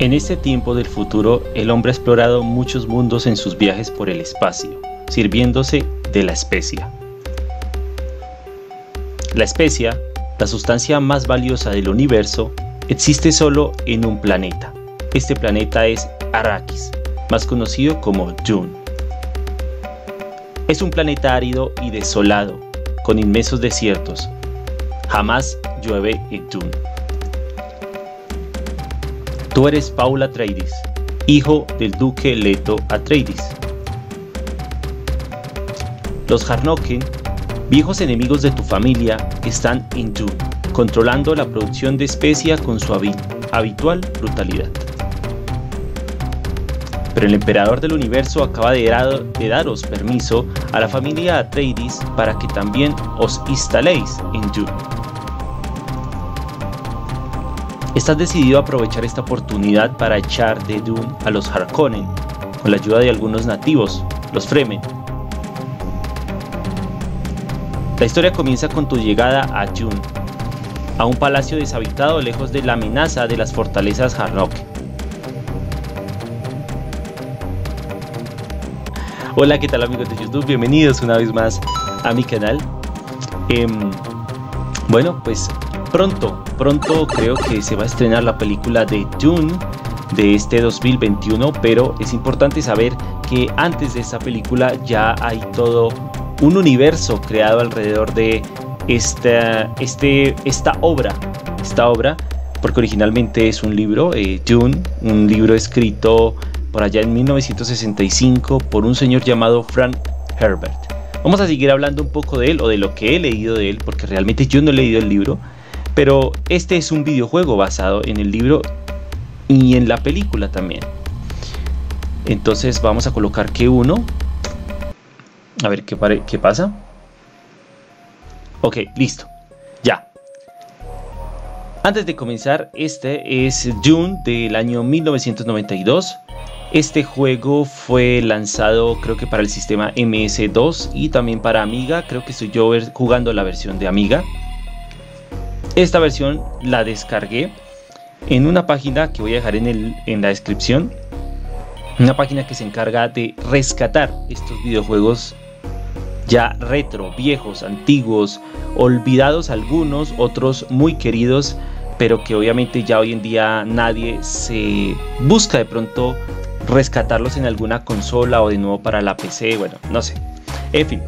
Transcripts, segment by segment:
En este tiempo del futuro, el hombre ha explorado muchos mundos en sus viajes por el espacio, sirviéndose de la especia. La especia, la sustancia más valiosa del universo, existe solo en un planeta. Este planeta es Arrakis, más conocido como Dune. Es un planeta árido y desolado, con inmensos desiertos. Jamás llueve en Dune. Tú eres Paul Atreides, hijo del duque Leto Atreides. Los Harkonnen, viejos enemigos de tu familia, están en Dune, controlando la producción de especia con su habitual brutalidad. Pero el emperador del universo acaba de daros permiso a la familia Atreides para que también os instaléis en Dune. Estás decidido a aprovechar esta oportunidad para echar de Dune a los Harkonnen, con la ayuda de algunos nativos, los Fremen. La historia comienza con tu llegada a Dune, a un palacio deshabitado lejos de la amenaza de las fortalezas Harkonnen. Hola, ¿qué tal amigos de YouTube? Bienvenidos una vez más a mi canal. Bueno, pues pronto creo que se va a estrenar la película de Dune de este 2021, pero es importante saber que antes de esta película ya hay todo un universo creado alrededor de esta obra, porque originalmente es un libro, Dune, un libro escrito por allá en 1965 por un señor llamado Frank Herbert. Vamos a seguir hablando un poco de él, o de lo que he leído de él, porque realmente yo no he leído el libro, pero este es un videojuego basado en el libro y en la película también. Entonces vamos a colocar que uno, a ver qué pasa. Ok, listo, ya. Antes de comenzar, este es Dune del año 1992. Este juego fue lanzado creo que para el sistema MS2 y también para Amiga. Creo que estoy yo jugando la versión de Amiga. Esta versión la descargué en una página que voy a dejar en la descripción. Una página que se encarga de rescatar estos videojuegos ya retro, viejos, antiguos, olvidados algunos, otros muy queridos, pero que obviamente ya hoy en día nadie se busca de pronto rescatarlos en alguna consola o de nuevo para la PC, bueno, no sé, en fin.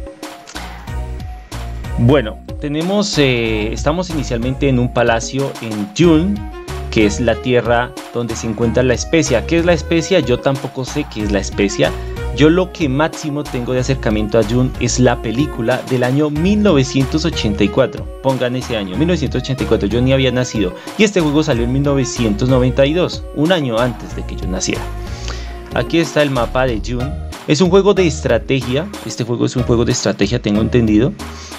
Bueno, estamos inicialmente en un palacio en Dune, que es la tierra donde se encuentra la especia. ¿Qué es la especia? Yo tampoco sé qué es la especia. Yo lo que máximo tengo de acercamiento a Dune es la película del año 1984. Pongan ese año, 1984, yo ni había nacido. Y este juego salió en 1992, un año antes de que yo naciera. Aquí está el mapa de Dune. Es un juego de estrategia. Este juego es un juego de estrategia, tengo entendido.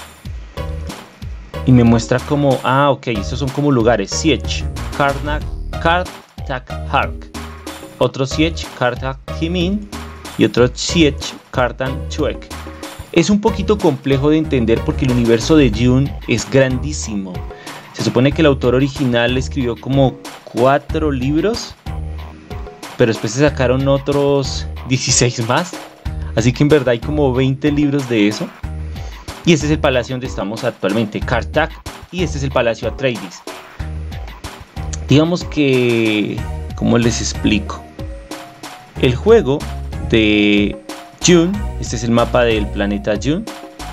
Y me muestra como, ok, estos son como lugares. Siege, Karnak-Hark. Otro Siege, Kartak-Himin. Y otro Siege, Kartan-Chuek. Es un poquito complejo de entender porque el universo de Dune es grandísimo. Se supone que el autor original escribió como 4 libros, pero después se sacaron otros 16 más. Así que en verdad hay como 20 libros de eso. Y este es el palacio donde estamos actualmente, Kartak, y este es el palacio Atreides. Digamos que, ¿cómo les explico? El juego de Dune, este es el mapa del planeta Dune.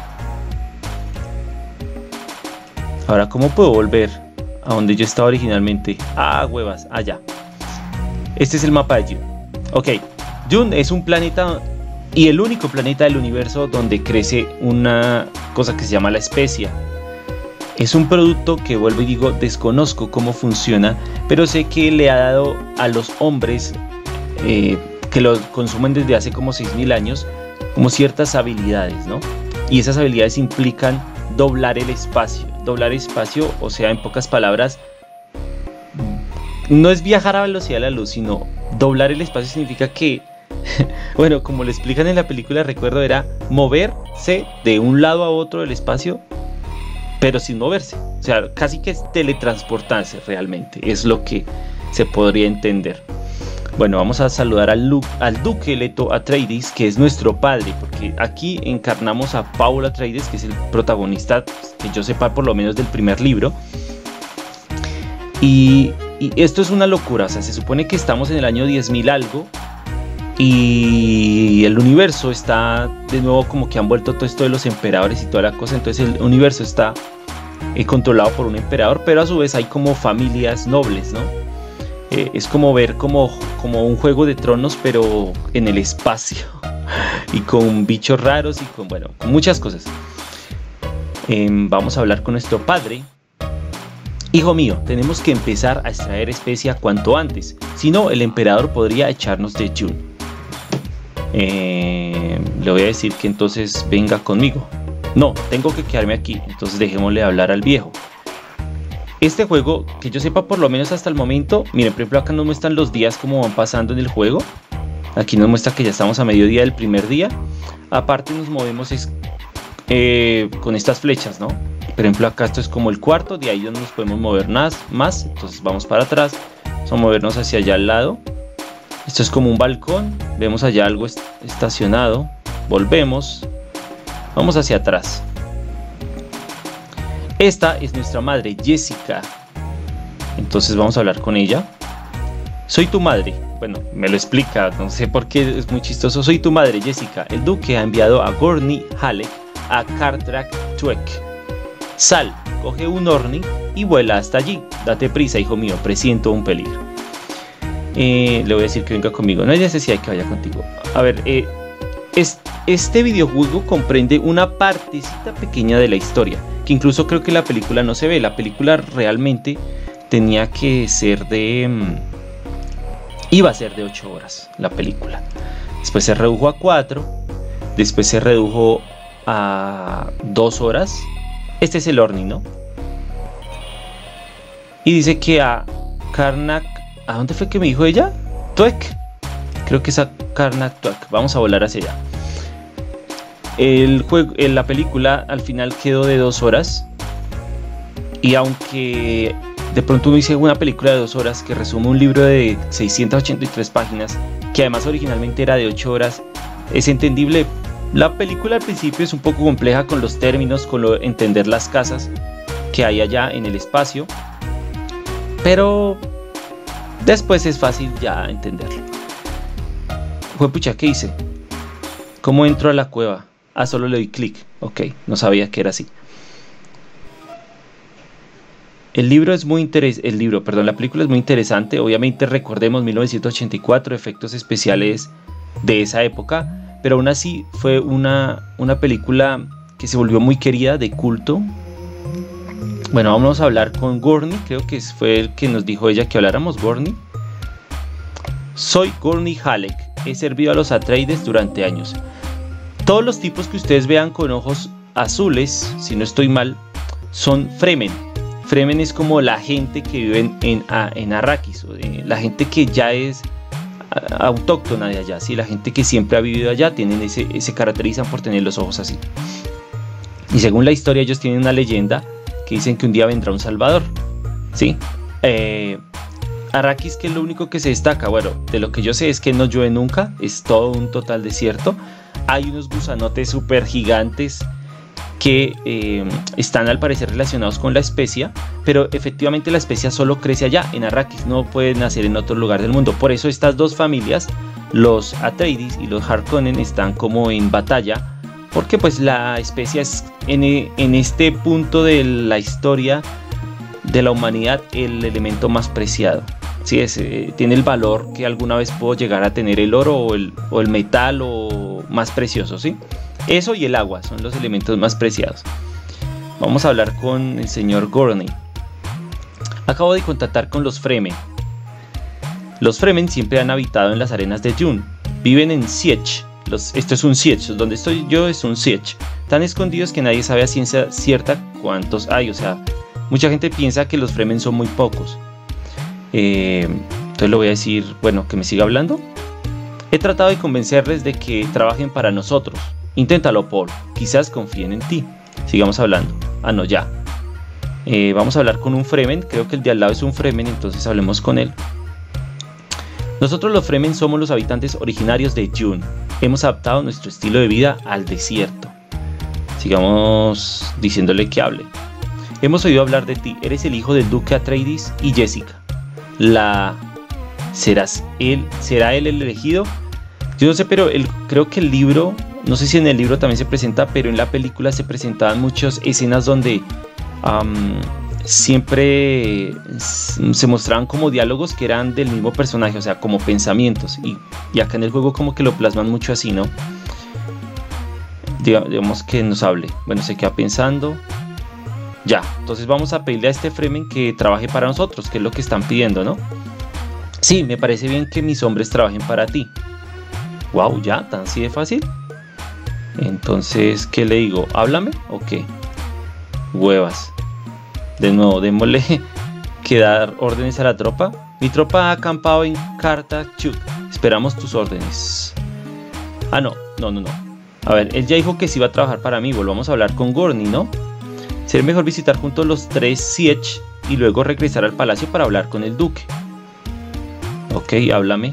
Ahora, ¿cómo puedo volver a donde yo estaba originalmente? Huevas, allá. Este es el mapa de Dune. Ok, Dune es un planeta y el único planeta del universo donde crece una cosa que se llama la especia. Es un producto que, vuelvo y digo, desconozco cómo funciona, pero sé que le ha dado a los hombres que lo consumen desde hace como 6000 años, como ciertas habilidades, ¿no? Y esas habilidades implican doblar el espacio. Doblar espacio, o sea, en pocas palabras, no es viajar a velocidad de la luz, sino doblar el espacio significa que, bueno, como le explican en la película, recuerdo, era moverse de un lado a otro del espacio, pero sin moverse. O sea, casi que es teletransportarse realmente, es lo que se podría entender. Bueno, vamos a saludar al duque Leto Atreides, que es nuestro padre, porque aquí encarnamos a Paul Atreides, que es el protagonista, que yo sepa, por lo menos del primer libro. Y esto es una locura, o sea, se supone que estamos en el año 10.000 algo, y el universo está de nuevo como que han vuelto todo esto de los emperadores y toda la cosa. Entonces el universo está controlado por un emperador, pero a su vez hay como familias nobles, ¿no? Es como ver como un Juego de Tronos, pero en el espacio y con bichos raros y con muchas cosas. Vamos a hablar con nuestro padre. Hijo mío, tenemos que empezar a extraer especia cuanto antes, si no el emperador podría echarnos de Dune. Le voy a decir que entonces venga conmigo. No, tengo que quedarme aquí, entonces dejémosle hablar al viejo. Este juego, que yo sepa por lo menos hasta el momento, miren, por ejemplo acá nos muestran los días como van pasando en el juego. Aquí nos muestra que ya estamos a mediodía del primer día. Aparte nos movemos con estas flechas, ¿no? Por ejemplo acá esto es como el cuarto, de ahí no nos podemos mover más. Entonces vamos para atrás, vamos a movernos hacia allá al lado. Esto es como un balcón, vemos allá algo estacionado, volvemos, vamos hacia atrás. Esta es nuestra madre, Jessica. Entonces vamos a hablar con ella. Soy tu madre. Bueno, me lo explica, no sé por qué, es muy chistoso. Soy tu madre, Jessica. El duque ha enviado a Gurney Halleck a Cartrack Tuek. Sal, coge un Orni y vuela hasta allí. Date prisa, hijo mío, presiento un peligro. Le voy a decir que venga conmigo. No hay necesidad de que vaya contigo. A ver, este videojuego comprende una partecita pequeña de la historia, que incluso creo que la película no se ve. La película realmente tenía que ser iba a ser de 8 horas la película. Después se redujo a 4. Después se redujo a 2 horas. Este es el Orni, ¿no? Y dice que a Karnak... ¿A dónde fue que me dijo ella? Tuek. Creo que es a Karnak Tuek. Vamos a volar hacia allá. La película al final quedó de 2 horas. Y aunque de pronto uno dice una película de 2 horas que resume un libro de 683 páginas, que además originalmente era de 8 horas, es entendible. La película al principio es un poco compleja con los términos, con entender las casas que hay allá en el espacio, pero después es fácil ya entenderlo. Juepucha, ¿qué hice? ¿Cómo entro a la cueva? Ah, solo le doy clic. Ok, no sabía que era así. La película es muy interesante. Obviamente recordemos 1984, efectos especiales de esa época, pero aún así fue una película que se volvió muy querida, de culto. Bueno, vamos a hablar con Gurney, creo que fue el que nos dijo ella que habláramos. Gurney. Soy Gurney Halleck, he servido a los Atreides durante años. Todos los tipos que ustedes vean con ojos azules, si no estoy mal, son Fremen. Fremen es como la gente que vive en Arrakis, la gente que ya es autóctona de allá, ¿sí? La gente que siempre ha vivido allá se caracterizan por tener los ojos así. Y según la historia ellos tienen una leyenda que dicen que un día vendrá un salvador, ¿sí? Arrakis, ¿qué es lo único que se destaca? Bueno, de lo que yo sé es que no llueve nunca, es todo un total desierto. Hay unos gusanotes súper gigantes que están al parecer relacionados con la especia, pero efectivamente la especia solo crece allá, en Arrakis, no puede nacer en otro lugar del mundo. Por eso estas dos familias, los Atreides y los Harkonnen, están como en batalla, porque pues la especia es en este punto de la historia de la humanidad el elemento más preciado. Sí, tiene el valor que alguna vez pudo llegar a tener el oro o el metal o más precioso, ¿sí? Eso y el agua son los elementos más preciados. Vamos a hablar con el señor Gurney. Acabo de contactar con los Fremen. Los Fremen siempre han habitado en las arenas de Dune. Viven en Sietch. Esto es un Sietch. Donde estoy yo es un Sietch. Tan escondidos que nadie sabe a ciencia cierta cuántos hay. O sea, mucha gente piensa que los Fremen son muy pocos. Entonces le voy a decir, bueno, que me siga hablando. He tratado de convencerles de que trabajen para nosotros. Inténtalo, Paul. Quizás confíen en ti. Sigamos hablando. Ah, no, ya. Vamos a hablar con un Fremen. Creo que el de al lado es un Fremen, entonces hablemos con él. Nosotros los Fremen somos los habitantes originarios de Dune. Hemos adaptado nuestro estilo de vida al desierto. Sigamos diciéndole que hable. Hemos oído hablar de ti. Eres el hijo del duque Atreides y Jessica. ¿Será él el elegido? Yo no sé, pero creo que el libro, no sé si en el libro también se presenta, pero en la película se presentaban muchas escenas donde siempre se mostraban como diálogos que eran del mismo personaje, o sea, como pensamientos. Y acá en el juego como que lo plasman mucho así, ¿no? Digamos que nos hable. Bueno, se queda pensando. Ya, entonces vamos a pedirle a este Fremen que trabaje para nosotros, que es lo que están pidiendo, ¿no? Sí, me parece bien que mis hombres trabajen para ti. Wow, ya, tan así de fácil. Entonces, ¿qué le digo? ¿Háblame o qué? Huevas. De nuevo, démosle que dar órdenes a la tropa. Mi tropa ha acampado en Kartachuk. Esperamos tus órdenes. Ah, no. A ver, él ya dijo que sí va a trabajar para mí. Volvamos a hablar con Gurney, ¿no? Sería mejor visitar juntos los 3 Sietch y luego regresar al palacio para hablar con el duque. Ok, háblame.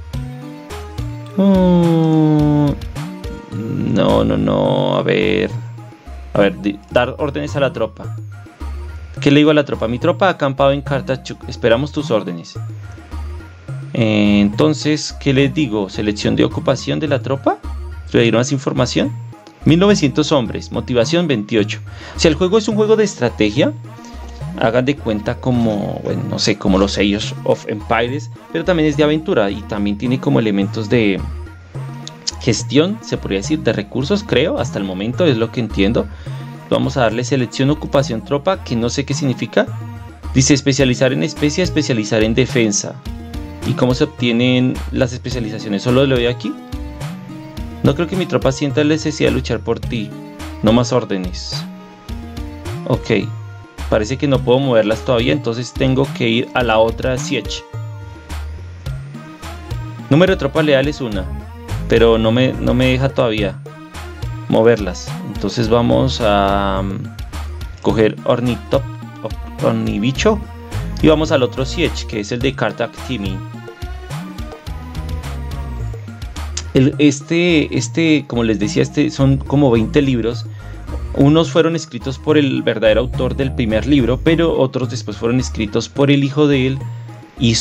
No. A ver, dar órdenes a la tropa. ¿Qué le digo a la tropa? Mi tropa ha acampado en Kartachuk. Esperamos tus órdenes. Entonces, ¿qué les digo? ¿Selección de ocupación de la tropa? ¿Pedir más información? 1900 hombres, motivación 28. O sea, el juego es un juego de estrategia. Hagan de cuenta como, bueno, no sé, como los Age of Empires, pero también es de aventura y también tiene como elementos de gestión, se podría decir, de recursos, creo, hasta el momento es lo que entiendo. Vamos a darle selección ocupación tropa, que no sé qué significa. Dice especializar en especie, especializar en defensa. ¿Y cómo se obtienen las especializaciones? ¿Solo le doy aquí? No creo que mi tropa sienta la necesidad de luchar por ti. No más órdenes. Ok. Parece que no puedo moverlas todavía, entonces tengo que ir a la otra Sietch. Número de tropas leales 1, pero no me deja todavía moverlas. Entonces vamos a coger Ornibicho y vamos al otro Sietch, que es el de Kartak Timi. Como les decía, son como 20 libros. Unos fueron escritos por el verdadero autor del primer libro, pero otros después fueron escritos por el hijo de él y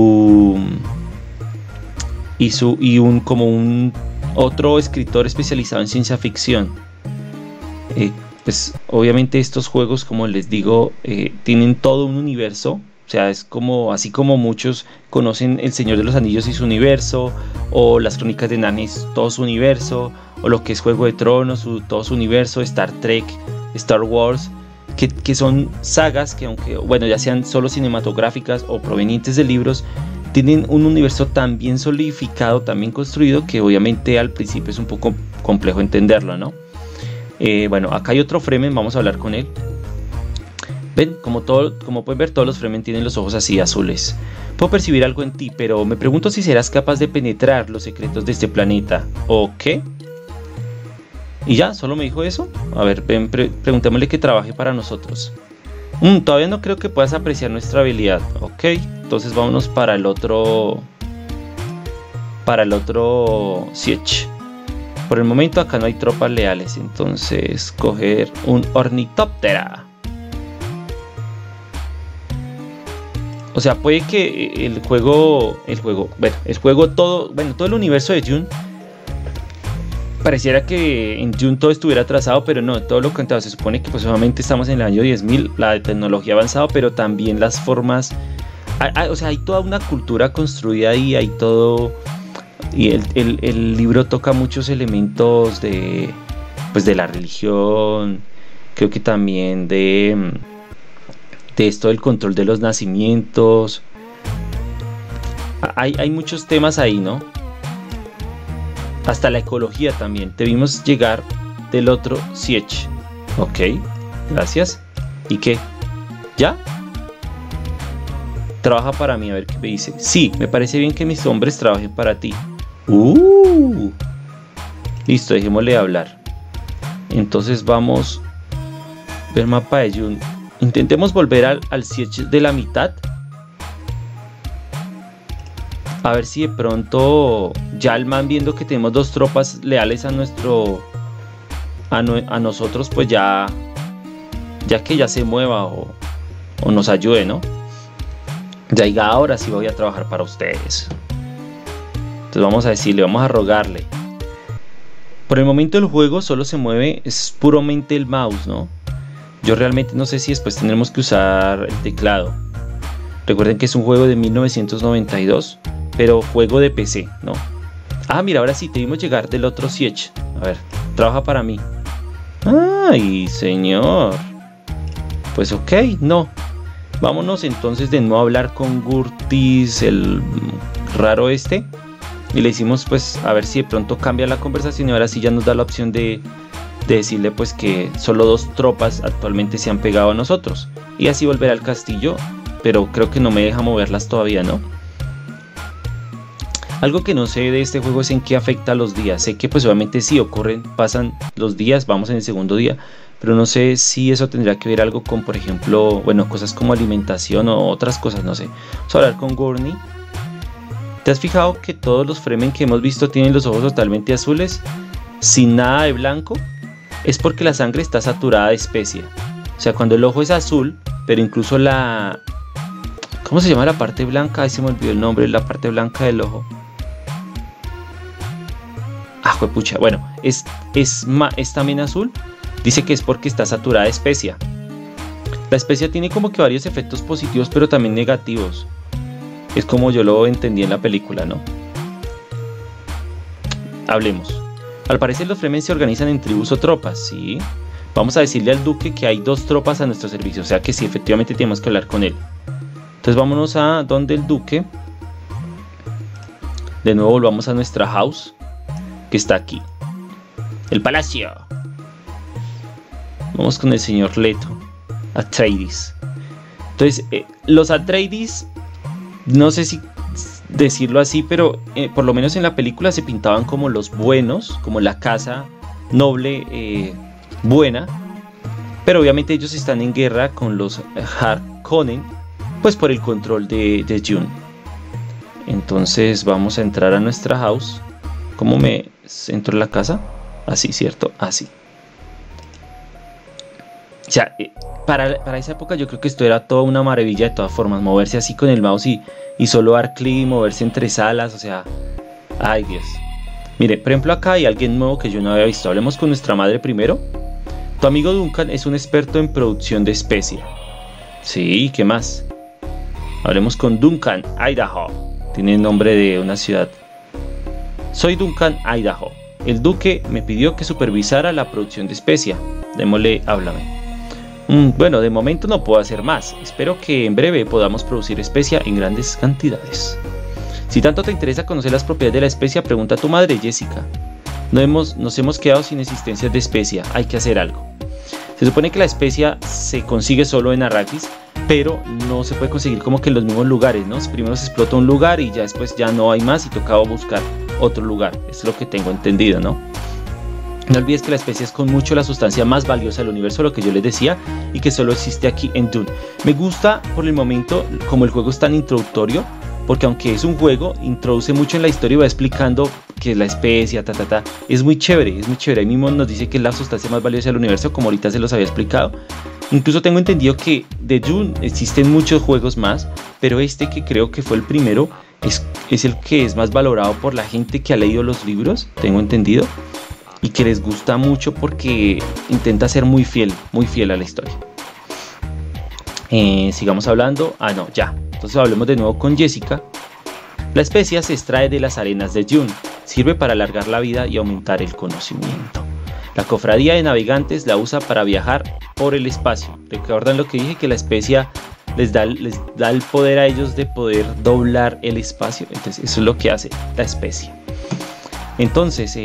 un otro escritor especializado en ciencia ficción. Pues obviamente estos juegos, como les digo, tienen todo un universo. O sea, es como, así como muchos conocen El Señor de los Anillos y su universo, o las Crónicas de Narnia, todo su universo, o lo que es Juego de Tronos, todo su universo, Star Trek, Star Wars, que son sagas que, aunque, bueno, ya sean solo cinematográficas o provenientes de libros, tienen un universo tan bien solidificado, tan bien construido, que obviamente al principio es un poco complejo entenderlo, ¿no? Bueno, acá hay otro Fremen, vamos a hablar con él. Ven, como pueden ver, todos los Fremen tienen los ojos así azules. Puedo percibir algo en ti, pero me pregunto si serás capaz de penetrar los secretos de este planeta. ¿O qué? ¿Y ya? ¿Solo me dijo eso? A ver, ven, preguntémosle que trabaje para nosotros. Todavía no creo que puedas apreciar nuestra habilidad. Ok, entonces vámonos para el otro Sietch. Por el momento acá no hay tropas leales, entonces coger un ornitóptera. O sea, puede que todo el universo de Dune pareciera que en Dune todo estuviera atrasado, pero no, todo lo contrario. Se supone que pues obviamente estamos en el año 10.000, la tecnología ha avanzado, pero también las formas, o sea, hay toda una cultura construida ahí, hay todo, y el libro toca muchos elementos de la religión, creo que también de esto del control de los nacimientos. Hay muchos temas ahí, ¿no? Hasta la ecología también. Debimos llegar del otro Sietch. Ok, gracias. ¿Y qué? ¿Ya? Trabaja para mí, a ver qué me dice. Sí, me parece bien que mis hombres trabajen para ti. Listo, dejémosle hablar. Entonces vamos a ver mapa de Dune. Intentemos volver al Sietch de la mitad. A ver si de pronto ya el man, viendo que tenemos dos tropas leales a a nosotros, pues ya que ya se mueva o nos ayude, ¿no? Ya diga, ahora sí voy a trabajar para ustedes. Entonces vamos a decirle, vamos a rogarle. Por el momento el juego solo se mueve, es puramente el mouse, ¿no? Yo realmente no sé si después tendremos que usar el teclado. Recuerden que es un juego de 1992, pero juego de PC, ¿no? Ah, mira, ahora sí, te vimos llegar del otro Siege. A ver, trabaja para mí. ¡Ay, señor! Pues ok, no. Vámonos entonces de nuevo a hablar con Gurtis, el raro este. Y le hicimos, pues, a ver si de pronto cambia la conversación. Y ahora sí ya nos da la opción de decirle, pues, que solo dos tropas actualmente se han pegado a nosotros. Y así volver al castillo. Pero creo que no me deja moverlas todavía, ¿no? Algo que no sé de este juego es en qué afecta a los días. Sé que pues obviamente sí ocurren, pasan los días, vamos en el segundo día, pero no sé si eso tendría que ver algo con, por ejemplo, bueno, cosas como alimentación o otras cosas, no sé. Vamos a hablar con Gurney. ¿Te has fijado que todos los Fremen que hemos visto tienen los ojos totalmente azules, sin nada de blanco? Es porque la sangre está saturada de especia. O sea, cuando el ojo es azul, pero incluso la... ¿Cómo se llama la parte blanca? Ahí se me olvidó el nombre, la parte blanca del ojo. Ah, juepucha. Bueno, es también azul. Dice que es porque está saturada de especia. La especia tiene como que varios efectos positivos, pero también negativos. Es como yo lo entendí en la película, ¿no? Hablemos. Al parecer los Fremen se organizan en tribus o tropas, ¿sí? Vamos a decirle al duque que hay dos tropas a nuestro servicio. O sea que sí, efectivamente tenemos que hablar con él. Entonces vámonos a donde el duque. De nuevo volvamos a nuestra house, que está aquí. El palacio. Vamos con el señor Leto Atreides. Entonces los Atreides, no sé si decirlo así, pero por lo menos en la película se pintaban como los buenos, como la casa noble buena. Pero obviamente ellos están en guerra con los Harkonnen, pues por el control de Dune. Entonces vamos a entrar a nuestra house. ¿Cómo me entro en la casa? Así, ¿cierto? Así. O sea, para esa época yo creo que esto era toda una maravilla de todas formas. Moverse así con el mouse y solo dar clic y moverse entre salas. O sea, ay Dios. Mire, por ejemplo acá hay alguien nuevo que yo no había visto. Hablemos con nuestra madre primero. Tu amigo Duncan es un experto en producción de especia. Sí, ¿qué más? Hablemos con Duncan, Idaho. Tiene el nombre de una ciudad. Soy Duncan, Idaho. El duque me pidió que supervisara la producción de especia. Démosle, háblame. Bueno, de momento no puedo hacer más. Espero que en breve podamos producir especia en grandes cantidades. Si tanto te interesa conocer las propiedades de la especia, pregunta a tu madre, Jessica. Nos hemos quedado sin existencia de especia. Hay que hacer algo. Se supone que la especia se consigue solo en Arrakis, pero no se puede conseguir como que en los mismos lugares, ¿no? Primero se explota un lugar y ya después ya no hay más y tocaba buscar otro lugar. Es lo que tengo entendido, ¿no? No olvides que la especia es con mucho la sustancia más valiosa del universo, lo que yo les decía, y que solo existe aquí en Dune. Me gusta por el momento como el juego es tan introductorio, porque aunque es un juego, introduce mucho en la historia y va explicando que la especia, es muy chévere, es muy chévere. Ahí mismo nos dice que es la sustancia más valiosa del universo, como ahorita se los había explicado. Incluso tengo entendido que de Dune existen muchos juegos más, pero este, que creo que fue el primero, es el que es más valorado por la gente que ha leído los libros, tengo entendido, y que les gusta mucho porque intenta ser muy fiel a la historia. Sigamos hablando. No, ya. Entonces hablemos de nuevo con Jessica. La especia se extrae de las arenas de Dune. Sirve para alargar la vida y aumentar el conocimiento. La cofradía de navegantes la usa para viajar por el espacio. ¿Recuerdan lo que dije? Que la especia les da el poder a ellos de poder doblar el espacio. Entonces eso es lo que hace la especia. Entonces,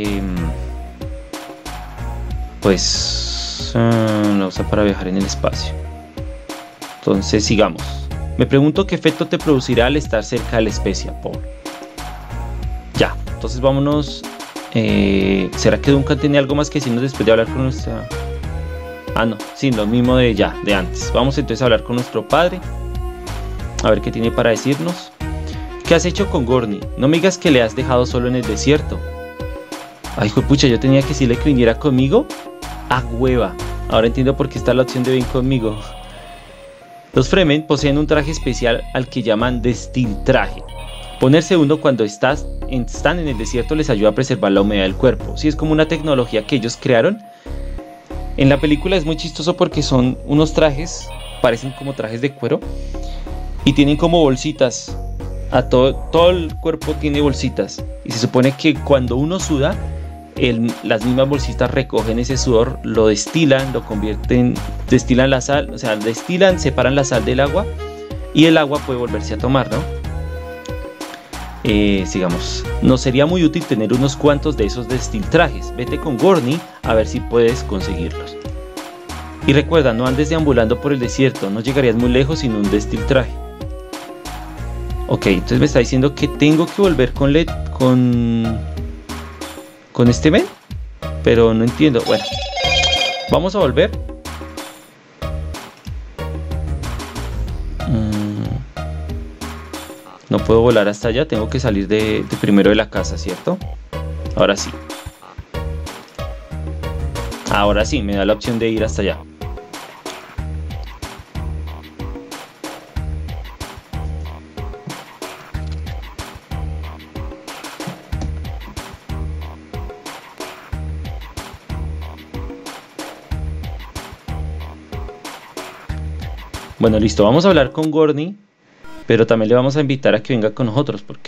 pues la usa para viajar en el espacio. Entonces sigamos. Me pregunto qué efecto te producirá al estar cerca de la especia, Paul. Ya, entonces vámonos. ¿Será que Duncan tiene algo más que decirnos después de hablar con nuestra... no, sí, lo mismo de antes. Vamos entonces a hablar con nuestro padre, a ver qué tiene para decirnos. ¿Qué has hecho con Gorni? No me digas que le has dejado solo en el desierto. Ay, juepucha, yo tenía que decirle que viniera conmigo. ¡A hueva! Ahora entiendo por qué está la opción de ven conmigo. Los Fremen poseen un traje especial al que llaman destiltraje. Ponerse uno cuando están en el desierto les ayuda a preservar la humedad del cuerpo. Sí, es como una tecnología que ellos crearon. En la película es muy chistoso porque son unos trajes, parecen como trajes de cuero, y tienen como bolsitas. A todo el cuerpo tiene bolsitas. Y se supone que cuando uno suda, las mismas bolsitas recogen ese sudor, lo destilan, lo convierten, destilan la sal, o sea, destilan, separan la sal del agua y el agua puede volverse a tomar, ¿no? Sigamos, nos sería muy útil tener unos cuantos de esos destiltrajes. Vete con Gorni a ver si puedes conseguirlos. Y recuerda, no andes deambulando por el desierto, no llegarías muy lejos sin un destiltraje. Ok, entonces me está diciendo que tengo que volver con este men, pero no entiendo. Bueno, vamos a volver. No puedo volar hasta allá, tengo que salir de primero de la casa, ¿cierto? Ahora sí. Ahora sí, me da la opción de ir hasta allá. Bueno, listo, vamos a hablar con Gorni, pero también le vamos a invitar a que venga con nosotros, porque...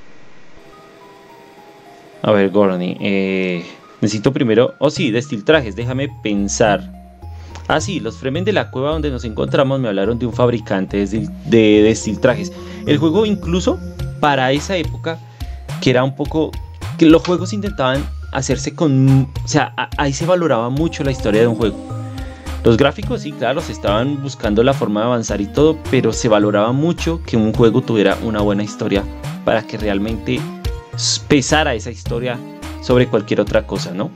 A ver, Gorni, necesito primero... Oh sí, destiltrajes, déjame pensar. Ah sí, los Fremen de la cueva donde nos encontramos me hablaron de un fabricante de destiltrajes. El juego incluso, para esa época, que era un poco... que los juegos intentaban hacerse con... O sea, ahí se valoraba mucho la historia de un juego. Los gráficos, sí, claro, se estaban buscando la forma de avanzar y todo, pero se valoraba mucho que un juego tuviera una buena historia para que realmente pesara esa historia sobre cualquier otra cosa, ¿no?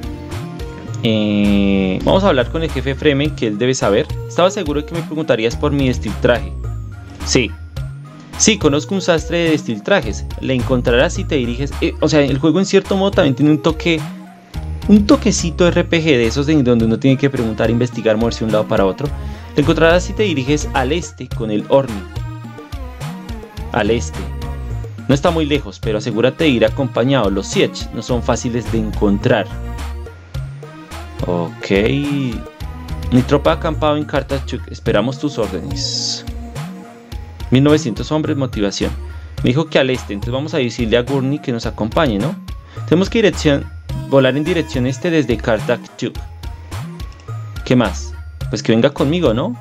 Vamos a hablar con el jefe Fremen, que él debe saber. Estaba seguro de que me preguntarías por mi destiltraje. Sí, conozco un sastre de destiltrajes. Le encontrarás si te diriges... o sea, el juego en cierto modo también tiene un toquecito RPG de esos de donde uno tiene que preguntar, investigar, moverse de un lado para otro. Te encontrarás si te diriges al este con el Orni. Al este. No está muy lejos, pero asegúrate de ir acompañado. Los Siege no son fáciles de encontrar. Ok. Mi tropa ha acampado en Kartachuk. Esperamos tus órdenes. 1900 hombres, motivación. Me dijo que al este, entonces vamos a decirle a Gorni que nos acompañe, ¿no? Tenemos que volar en dirección este desde Kartachuk. ¿Qué más? Pues que venga conmigo, ¿no?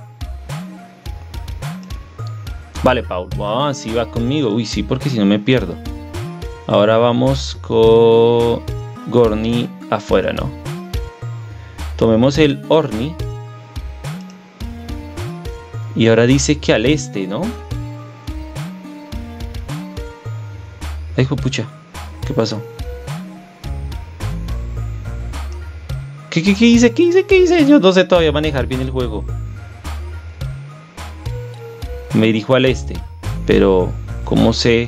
Vale, Paul. Ah, sí, va conmigo. Uy, sí, porque si no me pierdo. Ahora vamos con Gorni afuera, ¿no? Tomemos el Orni. Y ahora dice que al este, ¿no? Ay, pucha. ¿Qué pasó? ¿Qué hice? ¿Qué hice? Yo no sé todavía manejar bien el juego. Me dirijo al este, pero ¿cómo sé?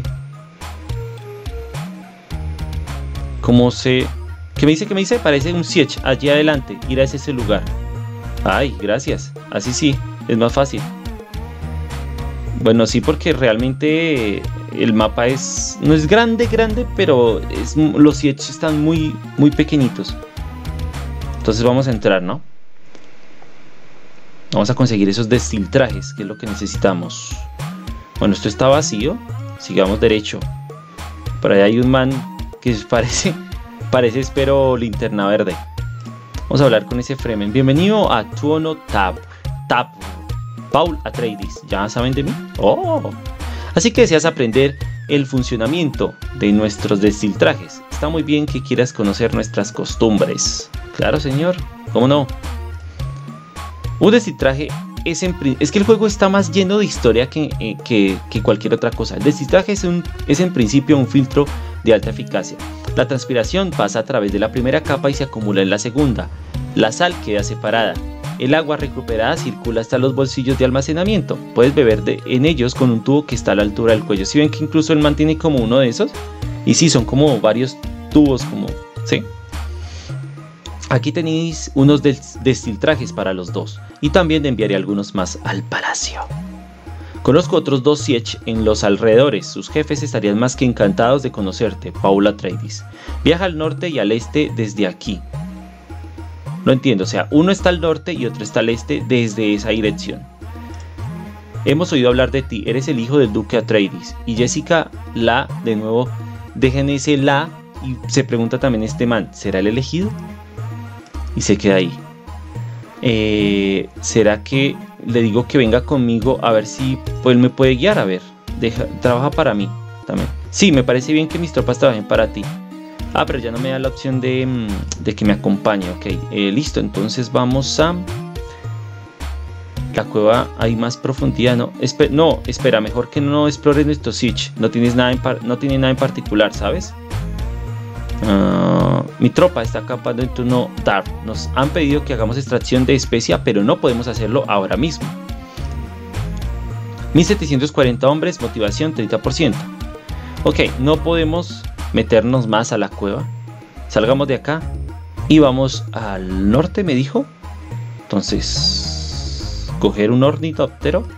¿Qué me dice? Parece un Siege. Allí adelante, ir a ese lugar. Ay, gracias. Así sí, es más fácil. Bueno, sí, porque realmente el mapa no es grande, pero los Siege están muy pequeñitos. Entonces vamos a entrar, ¿no? Vamos a conseguir esos destiltrajes, que es lo que necesitamos. Bueno, esto está vacío. Sigamos derecho. Por ahí hay un man que parece, espero, linterna verde. Vamos a hablar con ese Fremen. Bienvenido a Tuono Tap. Paul Atreides. ¿Ya saben de mí? Oh. Así que deseas aprender el funcionamiento de nuestros destiltrajes. Está muy bien que quieras conocer nuestras costumbres. Claro, señor. ¿Cómo no? Un destiltraje es que el juego está más lleno de historia que cualquier otra cosa. El destiltraje es en principio un filtro de alta eficacia. La transpiración pasa a través de la primera capa y se acumula en la segunda. La sal queda separada. El agua recuperada circula hasta los bolsillos de almacenamiento. Puedes beber en ellos con un tubo que está a la altura del cuello. ¿Sí ven que incluso él mantiene como uno de esos? Y sí, son como varios tubos, como... ¿sí? Aquí tenéis unos destiltrajes para los dos. Y también enviaré algunos más al palacio. Conozco otros 2 Sietch en los alrededores. Sus jefes estarían más que encantados de conocerte, Paul Atreides. Viaja al norte y al este desde aquí. No entiendo, o sea, uno está al norte y otro está al este desde esa dirección. Hemos oído hablar de ti, eres el hijo del duque Atreides. Y Jessica, de nuevo, dejen ese y se pregunta también este man, ¿será el elegido? Y se queda ahí. ¿Será que le digo que venga conmigo a ver si pues, me puede guiar? A ver, trabaja para mí también. Sí, me parece bien que mis tropas trabajen para ti. Ah, pero ya no me da la opción de que me acompañe. Ok, listo, entonces vamos a... La cueva hay más profundidad, ¿no? No, espera, mejor que no explores nuestro Siege. No tiene nada en particular, ¿sabes? Mi tropa está acampando en turno Dark. Nos han pedido que hagamos extracción de especia, pero no podemos hacerlo ahora mismo. 1740 hombres, motivación 30%. Ok, no podemos meternos más a la cueva. Salgamos de acá y vamos al norte, me dijo. Entonces, coger un ornitóptero.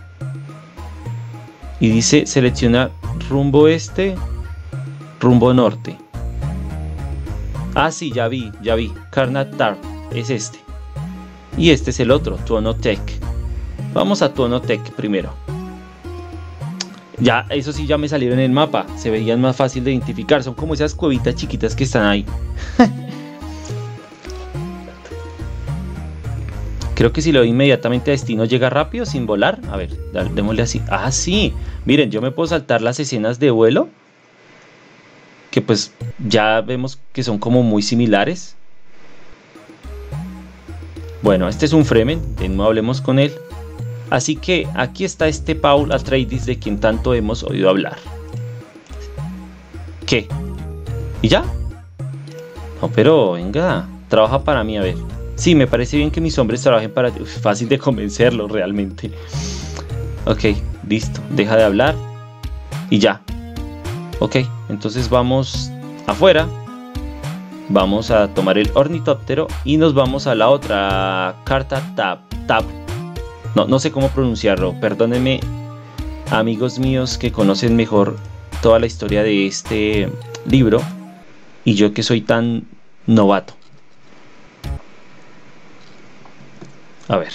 Y dice seleccionar rumbo este, rumbo norte. Ah, sí, ya vi. Karnat Tar es este. Y este es el otro, Tuonotek. Vamos a Tuonotek primero. Ya, eso sí, ya me salieron en el mapa. Se veían más fácil de identificar. Son como esas cuevitas chiquitas que están ahí. Creo que si lo doy inmediatamente a destino llega rápido sin volar. A ver, démosle así. Ah, sí. Miren, yo me puedo saltar las escenas de vuelo. Que pues ya vemos que son como muy similares. Bueno, este es un Fremen. De nuevo hablemos con él. Así que aquí está este Paul Atreides de quien tanto hemos oído hablar. ¿Qué? ¿Y ya? No, pero venga, trabaja para mí, a ver. Sí, me parece bien que mis hombres trabajen para ti. Fácil de convencerlo realmente. Ok, listo, deja de hablar. Y ya. Ok, entonces vamos afuera. Vamos a tomar el ornitóptero y nos vamos a la otra carta Tab. No sé cómo pronunciarlo, perdónenme amigos míos que conocen mejor toda la historia de este libro y yo que soy tan novato. A ver.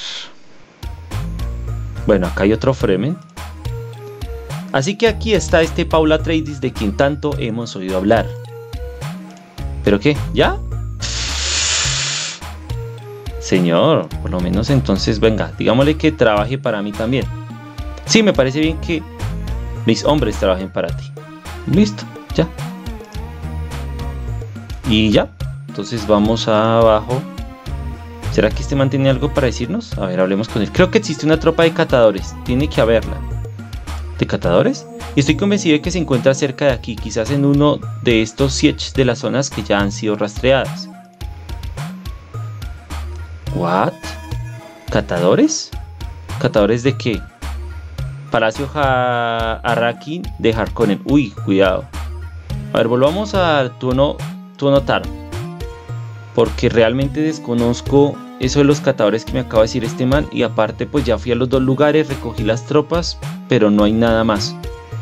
Bueno, acá hay otro Fremen. Así que aquí está este Paul Atreides de quien tanto hemos oído hablar. ¿Pero qué? ¿Ya? Señor, por lo menos entonces venga, digámosle que trabaje para mí también. Sí, me parece bien que mis hombres trabajen para ti. Listo, ya. Y ya, entonces vamos abajo. ¿Será que este man tiene algo para decirnos? A ver, hablemos con él. Creo que existe una tropa de catadores, tiene que haberla. ¿De catadores? Y estoy convencido de que se encuentra cerca de aquí, quizás en uno de estos sietch de las zonas que ya han sido rastreadas. ¿What? ¿Catadores? ¿Catadores de qué? Palacio Arraki de Harkonnen. Uy, cuidado. A ver, volvamos a Tuonotar. Porque realmente desconozco eso de los catadores que me acaba de decir este man. Y aparte pues ya fui a los 2 lugares, recogí las tropas, pero no hay nada más.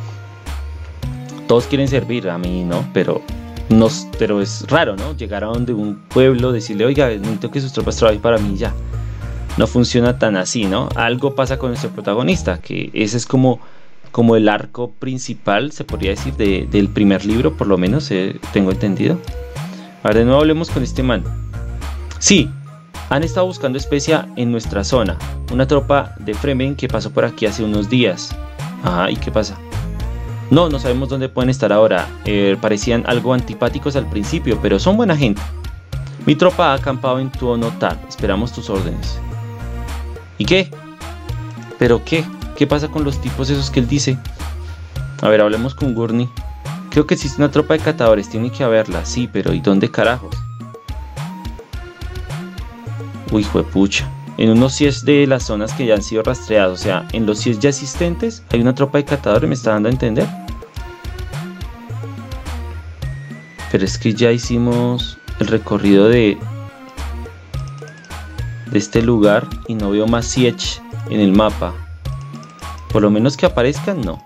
Todos quieren servir, a mí no, pero es raro, ¿no? Llegar a donde un pueblo, decirle, oiga, necesito que sus tropas trabajen para mí ya. No funciona tan así, ¿no? Algo pasa con nuestro protagonista, que ese es como el arco principal, se podría decir, del primer libro, por lo menos, tengo entendido. A ver, de nuevo hablemos con este man. Sí, han estado buscando especia en nuestra zona. Una tropa de Fremen que pasó por aquí hace unos días. Ah, ¿y qué pasa? No sabemos dónde pueden estar ahora. Parecían algo antipáticos al principio, pero son buena gente. Mi tropa ha acampado en Tuonotar. Esperamos tus órdenes. ¿Y qué? ¿Pero qué? ¿Qué pasa con los tipos esos que él dice? A ver, hablemos con Gurney. Creo que existe una tropa de catadores. Tiene que haberla. Sí, pero ¿y dónde carajos? Uy, juepucha. En unos CIEs de las zonas que ya han sido rastreados. O sea, en los CIEs ya existentes hay una tropa de catadores, ¿me está dando a entender? Pero es que ya hicimos el recorrido de este lugar y no veo más Siege en el mapa. Por lo menos que aparezcan, no.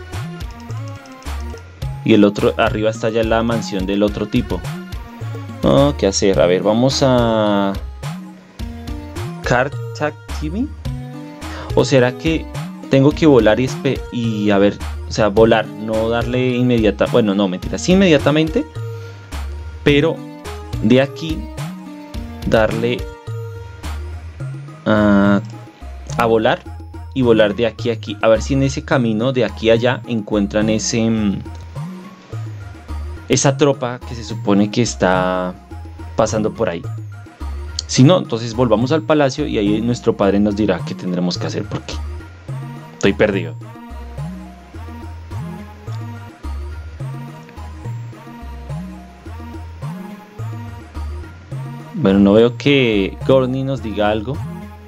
Y el otro, arriba está ya la mansión del otro tipo. No, ¿qué hacer? A ver, vamos a... ¿Kartakimi? ¿O será que tengo que volar y a ver, o sea, volar, no darle inmediata... Bueno, no, mentira, sí inmediatamente, pero de aquí darle a volar y volar de aquí a aquí. A ver si en ese camino de aquí a allá encuentran esa tropa que se supone que está pasando por ahí. Si no, entonces volvamos al palacio y ahí nuestro padre nos dirá qué tendremos que hacer, porque estoy perdido. Bueno, no veo que Gorni nos diga algo.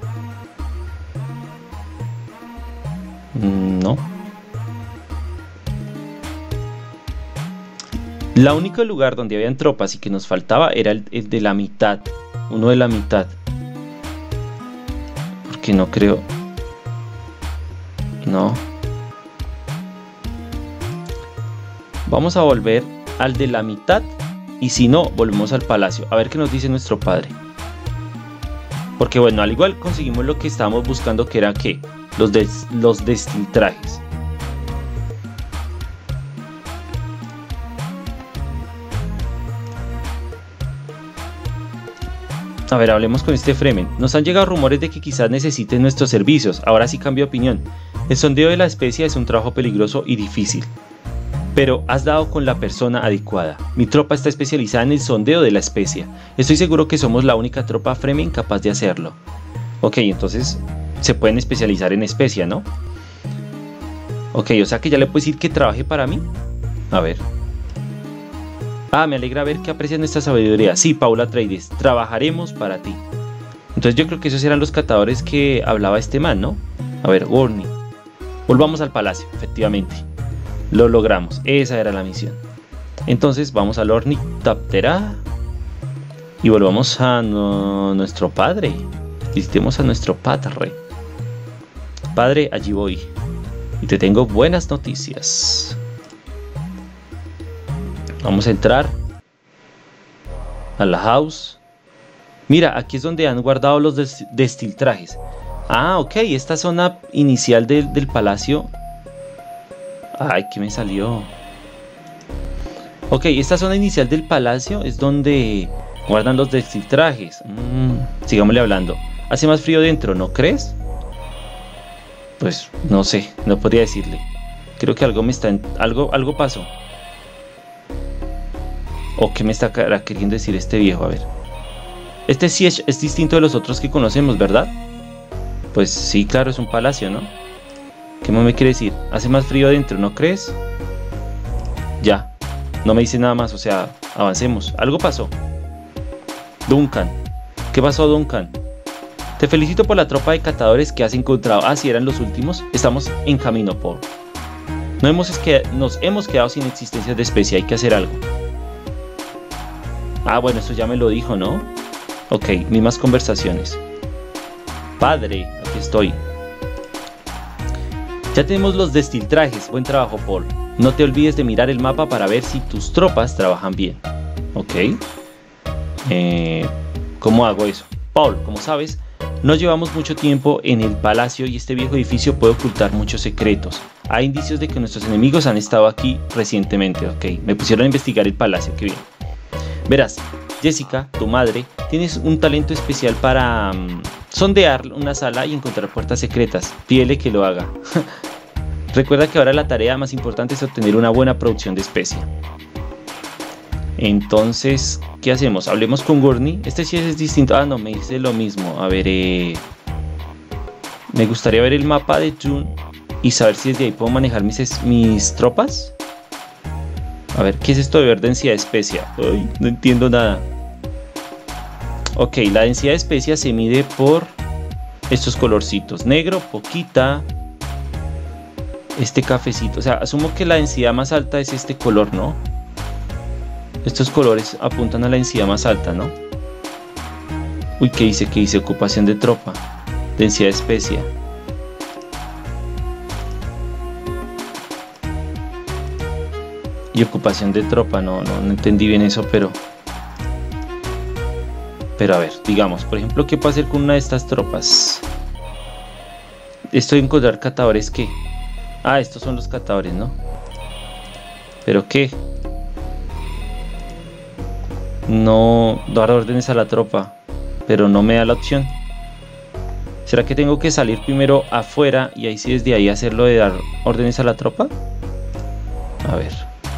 No. El único lugar donde habían tropas y que nos faltaba era el de la mitad. Uno de la mitad. Porque no creo. No. Vamos a volver al de la mitad. Y si no, volvemos al palacio. A ver qué nos dice nuestro padre. Porque bueno, al igual conseguimos lo que estábamos buscando, que era ¿qué? Los destiltrajes. A ver, hablemos con este Fremen. Nos han llegado rumores de que quizás necesiten nuestros servicios. Ahora sí cambio de opinión. El sondeo de la especie es un trabajo peligroso y difícil. Pero has dado con la persona adecuada. Mi tropa está especializada en el sondeo de la especie. Estoy seguro que somos la única tropa Fremen capaz de hacerlo. Ok, entonces se pueden especializar en especia, ¿no? Ok, o sea que ya le puedes decir que trabaje para mí. A ver. Ah, me alegra ver que aprecias nuestra sabiduría. Sí, Paula Atreides, trabajaremos para ti. Entonces yo creo que esos eran los catadores que hablaba este man, ¿no? A ver, Gorni. Volvamos al palacio, efectivamente. Lo logramos, esa era la misión. Entonces vamos al Ornithoptera y volvamos a nuestro padre. Visitemos a nuestro padre. Padre, allí voy. Y te tengo buenas noticias. Vamos a entrar a la house. Mira, aquí es donde han guardado los destiltrajes. Ah, ok, esta zona inicial del palacio. Ay, ¿qué me salió? Ok, esta zona inicial del palacio es donde guardan los destiltrajes. Sigámosle hablando. Hace más frío dentro, ¿no crees? Pues no sé, no podría decirle. Creo que algo algo pasó. ¿O qué me está queriendo decir este viejo? A ver. Este sí es distinto de los otros que conocemos, ¿verdad? Pues sí, claro, es un palacio, ¿no? ¿Qué más me quiere decir? Hace más frío adentro, ¿no crees? Ya. No me dice nada más, o sea, avancemos. Algo pasó. Duncan. ¿Qué pasó, Duncan? Te felicito por la tropa de catadores que has encontrado. Ah, sí, eran los últimos. Estamos en camino, Paul. Nos hemos quedado sin existencia de especie. Hay que hacer algo. Ah, bueno, esto ya me lo dijo, ¿no? Ok, mismas conversaciones. Padre, aquí estoy. Ya tenemos los destiltrajes. Buen trabajo, Paul. No te olvides de mirar el mapa para ver si tus tropas trabajan bien. Ok. ¿Cómo hago eso? Paul, como sabes, no llevamos mucho tiempo en el palacio y este viejo edificio puede ocultar muchos secretos. Hay indicios de que nuestros enemigos han estado aquí recientemente. Ok, me pusieron a investigar el palacio, qué bien. Verás, Jessica, tu madre, tienes un talento especial para sondear una sala y encontrar puertas secretas. Pídele que lo haga. Recuerda que ahora la tarea más importante es obtener una buena producción de especia. Entonces, ¿qué hacemos? Hablemos con Gurney. Este sí es distinto. Ah, no, me dice lo mismo. A ver, me gustaría ver el mapa de Dune y saber si desde ahí puedo manejar mis tropas. A ver, ¿qué es esto de ver densidad de especia? Ay, no entiendo nada. Ok, la densidad de especia se mide por estos colorcitos. Negro, poquita. Este cafecito. O sea, asumo que la densidad más alta es este color, ¿no? Estos colores apuntan a la densidad más alta, ¿no? Uy, ¿qué hice? ¿Qué hice? Ocupación de tropa. Densidad de especia. Y ocupación de tropa. No entendí bien eso, pero a ver, digamos, por ejemplo, ¿qué puedo hacer con una de estas tropas? Esto de encontrar catadores, ¿qué? Ah, estos son los catadores, ¿no? ¿Pero qué? No dar órdenes a la tropa, pero no me da la opción. ¿Será que tengo que salir primero afuera y ahí sí desde ahí hacerlo de dar órdenes a la tropa? A ver.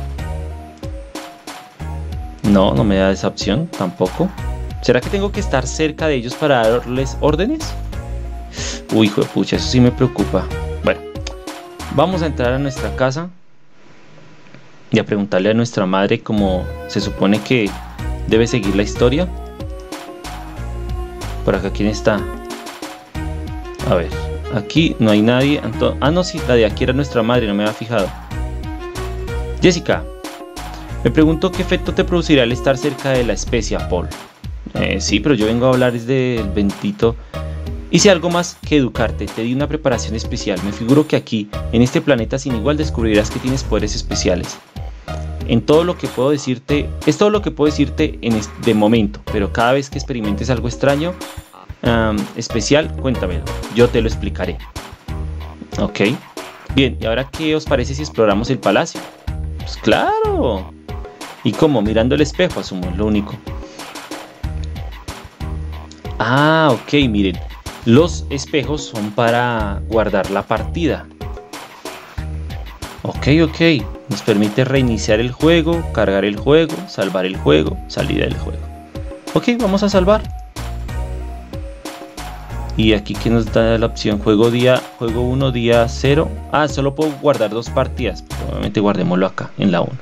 No me da esa opción tampoco. ¿Será que tengo que estar cerca de ellos para darles órdenes? Uy, hijo de pucha, eso sí me preocupa. Bueno, vamos a entrar a nuestra casa y a preguntarle a nuestra madre cómo se supone que debe seguir la historia. Por acá, ¿quién está? A ver, aquí no hay nadie. No, sí, la de aquí era nuestra madre, no me había fijado. Jessica, me pregunto qué efecto te producirá el estar cerca de la especia, Paul. Sí, pero yo vengo a hablar del bendito. Hice algo más que educarte, te di una preparación especial. Me figuro que aquí, en este planeta sin igual, descubrirás que tienes poderes especiales. Es todo lo que puedo decirte de momento, pero cada vez que experimentes algo extraño, especial, cuéntamelo, yo te lo explicaré. Ok, bien, ¿y ahora qué os parece si exploramos el palacio? Pues claro. ¿Y cómo? Mirando el espejo, asumo, es lo único. Ah, ok, miren. Los espejos son para guardar la partida. Ok. Nos permite reiniciar el juego, cargar el juego, salvar el juego, salir del juego. Ok, vamos a salvar. Y aquí que nos da la opción juego 1, día 0. Ah, solo puedo guardar 2 partidas. Probablemente guardémoslo acá, en la 1.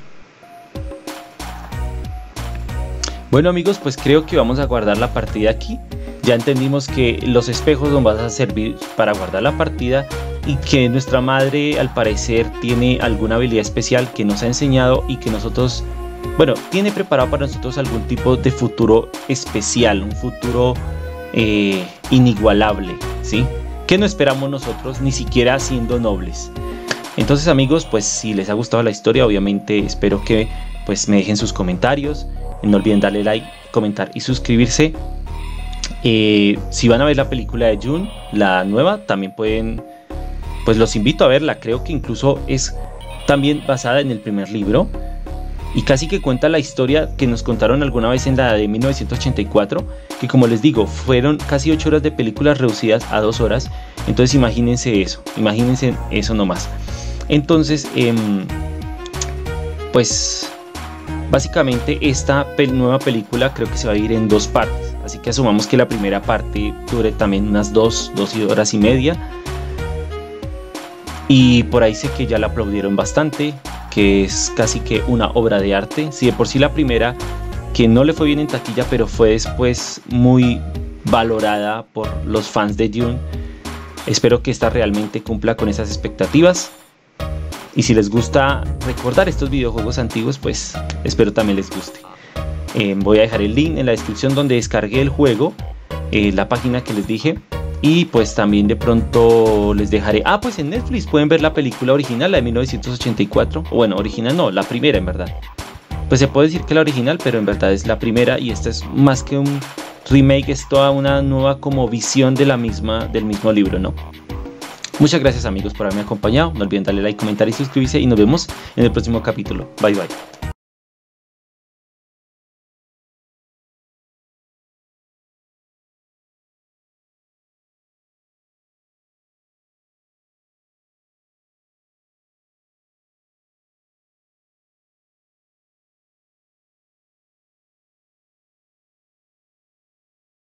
Bueno amigos, pues creo que vamos a guardar la partida aquí. Ya entendimos que los espejos nos van a servir para guardar la partida y que nuestra madre al parecer tiene alguna habilidad especial que nos ha enseñado y que nosotros, bueno, tiene preparado para nosotros algún tipo de futuro especial, un futuro inigualable, ¿sí? Que no esperamos nosotros ni siquiera siendo nobles. Entonces amigos, pues si les ha gustado la historia, obviamente espero que pues me dejen sus comentarios. No olviden darle like, comentar y suscribirse. Si van a ver la película de Dune, la nueva, también pueden, pues los invito a verla. Creo que incluso es también basada en el primer libro y casi que cuenta la historia que nos contaron alguna vez en la de 1984, que como les digo, fueron casi 8 horas de películas reducidas a 2 horas. Entonces imagínense eso nomás. Entonces pues básicamente esta nueva película creo que se va a ir en 2 partes. Así que asumamos que la primera parte dure también unas 2 horas y media. Y por ahí sé que ya la aplaudieron bastante, que es casi que una obra de arte. Si de por sí la primera, que no le fue bien en taquilla, pero fue después muy valorada por los fans de Dune. Espero que esta realmente cumpla con esas expectativas. Y si les gusta recordar estos videojuegos antiguos, pues espero también les guste. Voy a dejar el link en la descripción donde descargué el juego, la página que les dije, y pues también de pronto les dejaré, pues en Netflix pueden ver la película original, la de 1984, o bueno, original no, la primera en verdad. Pues se puede decir que la original, pero en verdad es la primera y esta es más que un remake, es toda una nueva como visión de del mismo libro, ¿no? Muchas gracias amigos por haberme acompañado, no olviden darle like, comentar y suscribirse y nos vemos en el próximo capítulo. Bye bye.